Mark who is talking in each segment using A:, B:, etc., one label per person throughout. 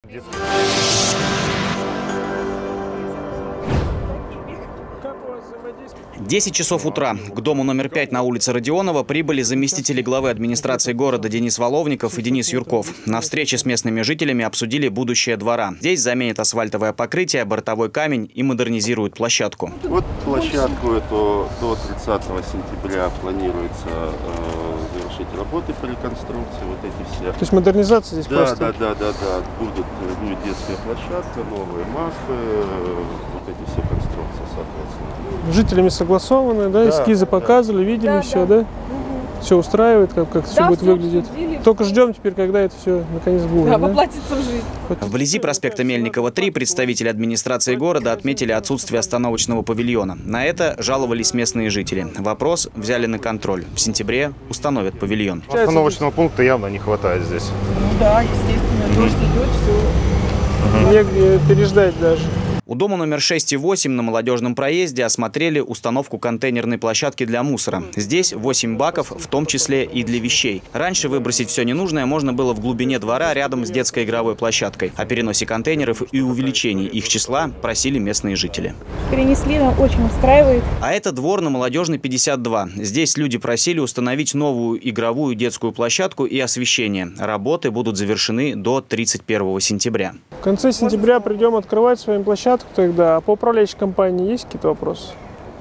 A: Десять часов утра. К дому номер 5 на улице Родионова прибыли заместители главы администрации города Денис Воловников и Денис Юрков. На встрече с местными жителями обсудили будущее двора. Здесь заменят асфальтовое покрытие, бортовой камень и модернизируют площадку.
B: Вот площадку эту до 30 сентября планируется завершить работы по реконструкции. Вот эти все.
C: То есть модернизация здесь просто?
B: Да. Будет детская площадка, новые мафы, вот эти все конструкции, соответственно.
C: Жителями согласованы, да? Эскизы показывали, видели все, да? Все устраивает, как все будет выглядеть. Только ждем теперь, когда это все наконец будет.
D: Воплотится в жизнь.
A: Вблизи проспекта Мельникова, 3 представители администрации города отметили отсутствие остановочного павильона. На это жаловались местные жители. Вопрос взяли на контроль. В сентябре установят павильон.
E: Остановочного пункта явно не хватает здесь.
D: Ну да, естественно, дождь идет, все.
C: Негде переждать даже.
A: У дома номер 6 и 8 на Молодежном проезде осмотрели установку контейнерной площадки для мусора. Здесь 8 баков, в том числе и для вещей. Раньше выбросить все ненужное можно было в глубине двора рядом с детской игровой площадкой. О переносе контейнеров и увеличении их числа просили местные жители.
D: Перенесли, нам очень устраивает.
A: А это двор на Молодежной 52. Здесь люди просили установить новую игровую детскую площадку и освещение. Работы будут завершены до 31 сентября.
C: В конце сентября придем открывать свою площадку тогда. А по управляющей компании есть какие-то вопросы?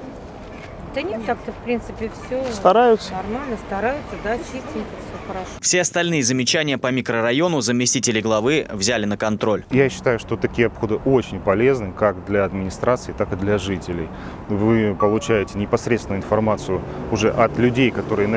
F: Да нет, так-то в принципе все
C: стараются?
F: Нормально, стараются, да, чистенько, все хорошо.
A: Все остальные замечания по микрорайону заместители главы взяли на контроль.
E: Я считаю, что такие обходы очень полезны как для администрации, так и для жителей. Вы получаете непосредственную информацию уже от людей, которые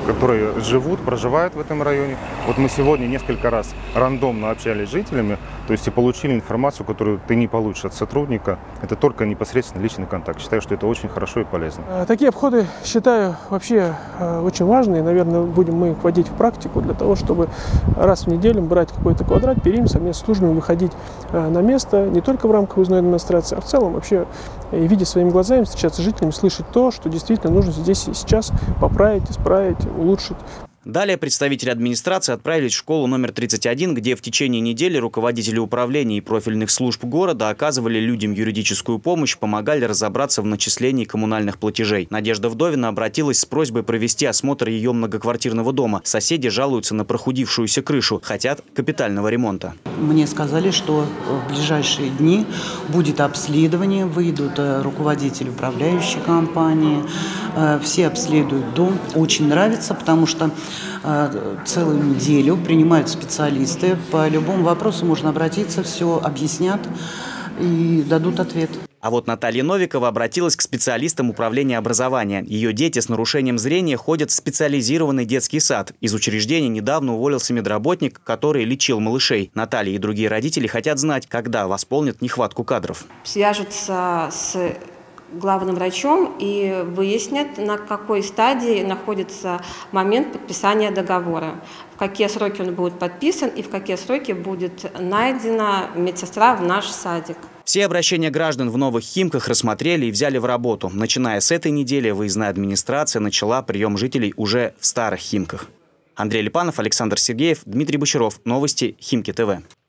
E: живут, проживают в этом районе. Вот мы сегодня несколько раз рандомно общались с жителями, то есть и получили информацию, которую ты не получишь от сотрудника. Это только непосредственно личный контакт. Считаю, что это очень хорошо и полезно.
C: Такие обходы, считаю, вообще очень важные. Наверное, будем мы их вводить в практику для того, чтобы раз в неделю брать какой-то квадрат, периметр, совместно с службами выходить на место, не только в рамках выездной администрации, а в целом вообще, видя своими глазами, встречаться с жителями, слышать то, что действительно нужно здесь и сейчас поправить, исправить, улучшить.
A: Далее представители администрации отправились в школу номер 31, где в течение недели руководители управления и профильных служб города оказывали людям юридическую помощь, помогали разобраться в начислении коммунальных платежей. Надежда Вдовина обратилась с просьбой провести осмотр ее многоквартирного дома. Соседи жалуются на прохудившуюся крышу, хотят капитального ремонта.
G: Мне сказали, что в ближайшие дни будет обследование, выйдут руководители управляющей компании, все обследуют дом. Очень нравится, потому что целую неделю принимают специалисты. По любому вопросу можно обратиться, все объяснят и дадут ответ.
A: А вот Наталья Новикова обратилась к специалистам управления образования. Ее дети с нарушением зрения ходят в специализированный детский сад. Из учреждения недавно уволился медработник, который лечил малышей. Наталья и другие родители хотят знать, когда восполнят нехватку кадров.
H: Свяжутся с главным врачом и выяснят, на какой стадии находится момент подписания договора, в какие сроки он будет подписан и в какие сроки будет найдена медсестра в наш садик.
A: Все обращения граждан в Новых Химках рассмотрели и взяли в работу. Начиная с этой недели выездная администрация начала прием жителей уже в Старых Химках. Андрей Липанов, Александр Сергеев, Дмитрий Бочаров. Новости Химки ТВ.